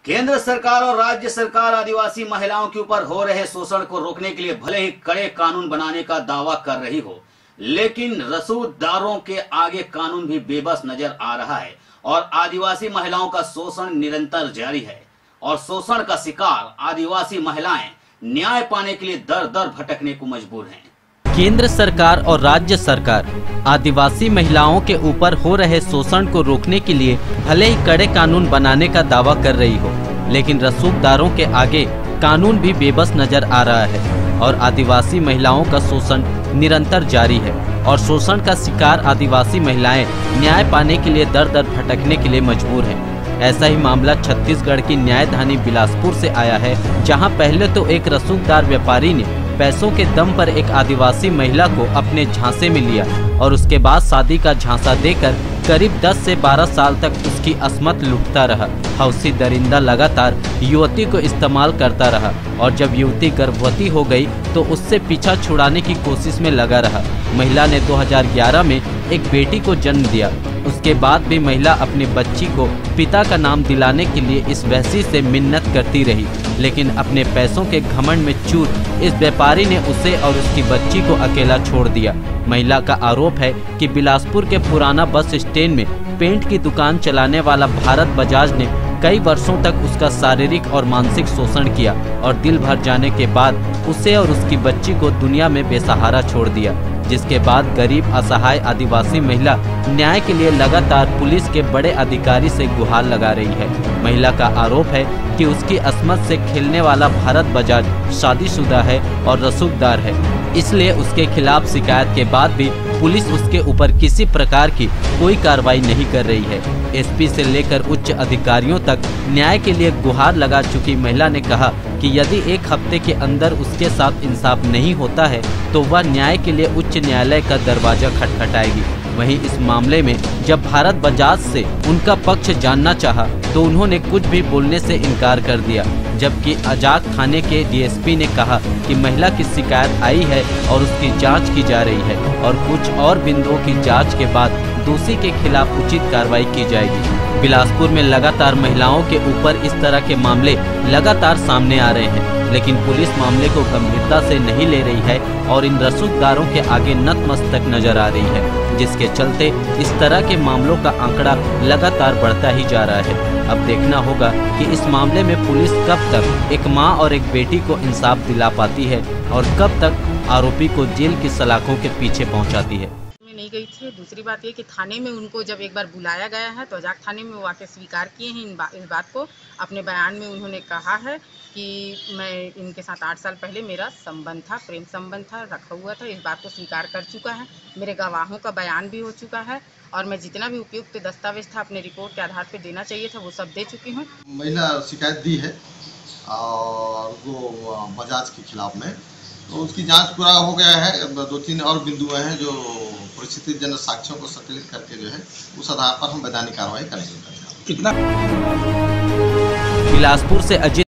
केंद्र सरकार और राज्य सरकार आदिवासी महिलाओं के ऊपर हो रहे शोषण को रोकने के लिए भले ही कड़े कानून बनाने का दावा कर रही हो, लेकिन रसूखदारों के आगे कानून भी बेबस नजर आ रहा है और आदिवासी महिलाओं का शोषण निरंतर जारी है। और शोषण का शिकार आदिवासी महिलाएं न्याय पाने के लिए दर दर भटकने को मजबूर हैं। केंद्र सरकार और राज्य सरकार आदिवासी महिलाओं के ऊपर हो रहे शोषण को रोकने के लिए भले ही कड़े कानून बनाने का दावा कर रही हो, लेकिन रसूखदारों के आगे कानून भी बेबस नजर आ रहा है और आदिवासी महिलाओं का शोषण निरंतर जारी है और शोषण का शिकार आदिवासी महिलाएं न्याय पाने के लिए दर दर भटकने के लिए मजबूर हैं। ऐसा ही मामला छत्तीसगढ़ की न्यायधानी बिलासपुर से आया है, जहां पहले तो एक रसूखदार व्यापारी ने पैसों के दम पर एक आदिवासी महिला को अपने झांसे में लिया और उसके बाद शादी का झांसा देकर करीब 10 से 12 साल तक उसकी असमत लूटता रहा। हौसी दरिंदा लगातार युवती को इस्तेमाल करता रहा और जब युवती गर्भवती हो गई तो उससे पीछा छुड़ाने की कोशिश में लगा रहा। महिला ने 2011 में एक बेटी को जन्म दिया। उसके बाद भी महिला अपने बच्ची को पिता का नाम दिलाने के लिए इस वहशी से मिन्नत करती रही, लेकिन अपने पैसों के घमंड में चूर इस व्यापारी ने उसे और उसकी बच्ची को अकेला छोड़ दिया। महिला का आरोप है कि बिलासपुर के पुराना बस स्टैंड में पेंट की दुकान चलाने वाला भारत बजाज ने कई वर्षों तक उसका शारीरिक और मानसिक शोषण किया और दिल भर जाने के बाद उसे और उसकी बच्ची को दुनिया में बेसहारा छोड़ दिया, जिसके बाद गरीब असहाय आदिवासी महिला न्याय के लिए लगातार पुलिस के बड़े अधिकारी से गुहार लगा रही है। महिला का आरोप है कि उसकी असमत से खेलने वाला भारत बजाज शादीशुदा है और रसूखदार है, इसलिए उसके खिलाफ शिकायत के बाद भी पुलिस उसके ऊपर किसी प्रकार की कोई कार्रवाई नहीं कर रही है। एसपी से लेकर उच्च अधिकारियों तक न्याय के लिए गुहार लगा चुकी महिला ने कहा कि यदि एक हफ्ते के अंदर उसके साथ इंसाफ नहीं होता है तो वह न्याय के लिए उच्च न्यायालय का दरवाजा खटखटाएगी। वहीं इस मामले में जब भारत बजाज से उनका पक्ष जानना चाहा तो उन्होंने कुछ भी बोलने से इनकार कर दिया, जबकि अजाक थाने के डीएसपी ने कहा कि महिला की शिकायत आई है और उसकी जांच की जा रही है और कुछ और बिंदुओं की जांच के बाद दोषी के खिलाफ उचित कार्रवाई की जाएगी। बिलासपुर में लगातार महिलाओं के ऊपर इस तरह के मामले लगातार सामने आ रहे हैं, लेकिन पुलिस मामले को गंभीरता से नहीं ले रही है और इन रसूखदारों के आगे नतमस्तक नजर आ रही है, जिसके चलते इस तरह के मामलों का आंकड़ा लगातार बढ़ता ही जा रहा है। अब देखना होगा कि इस मामले में पुलिस कब तक एक मां और एक बेटी को इंसाफ दिला पाती है और कब तक आरोपी को जेल की सलाखों के पीछे पहुंचाती है। नहीं गई थी। दूसरी बात ये कि थाने में उनको जब एक बार बुलाया गया है तो अजाक थाने में वो आके स्वीकार किए हैं इस बात को। अपने बयान में उन्होंने कहा है कि मैं इनके साथ 8 साल पहले मेरा संबंध था, प्रेम संबंध था, रखा हुआ था। इस बात को स्वीकार कर चुका है। मेरे गवाहों का बयान भी हो चुका है और मैं जितना भी उपयुक्त दस्तावेज था अपने रिपोर्ट के आधार पर देना चाहिए था वो सब दे चुकी हूँ। महिला शिकायत दी है और वो बजाज के खिलाफ में, तो उसकी जांच पूरा हो गया है। 2-3 और बिंदु हैं जो परिस्थितिजन्य साक्ष्यों को संकलित करके जो है उस आधार पर हम वैधानिक कार्रवाई करेंगे। बिलासपुर से अजीत